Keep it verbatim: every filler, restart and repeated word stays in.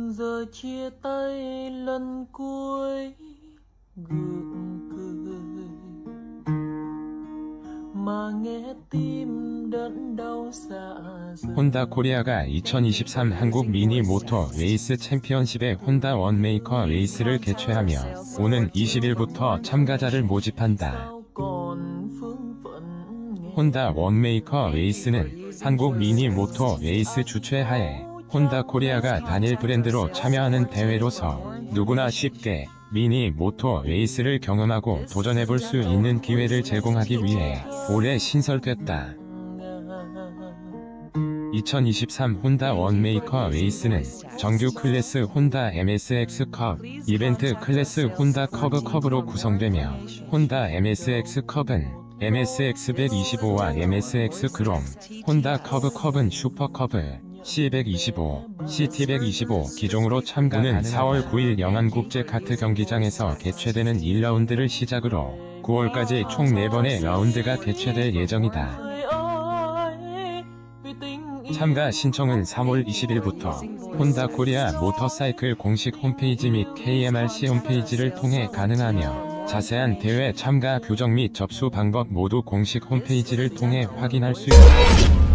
Giờ chia tay lần cuối gượng cười mà nghe tim đớn đau dạ dày. 혼다 코리아가 이천이십삼 한국 미니 모터 레이스 챔피언십의 혼다 원메이커 레이스를 개최하며 오는 이십 일부터 참가자를 모집한다. 혼다 원메이커 레이스는 한국 미니 모터 레이스 주최하에 혼다 코리아가 단일 브랜드로 참여하는 대회로서 누구나 쉽게 미니 모터 레이스를 경험하고 도전해볼 수 있는 기회를 제공하기 위해 올해 신설됐다. 이천이십삼 혼다 원메이커 레이스는 정규 클래스 혼다 엠에스엑스컵, 이벤트 클래스 혼다 커브 컵으로 구성되며 혼다 엠에스엑스 컵은 엠에스엑스 백이십오와 엠에스엑스 그롬, 혼다 커브 컵은 슈퍼 커브, 씨 백이십오, 씨티 백이십오 기종으로 참가는 사월 구일 영안국제 카트 경기장에서 개최되는 일 라운드를 시작으로 구월까지 총 네 번의 라운드가 개최될 예정이다. 참가 신청은 삼월 이십일부터 혼다 코리아 모터사이클 공식 홈페이지 및 케이엠알씨 홈페이지를 통해 가능하며 자세한 대회 참가 규정 및 접수 방법 모두 공식 홈페이지를 통해 확인할 수 있다.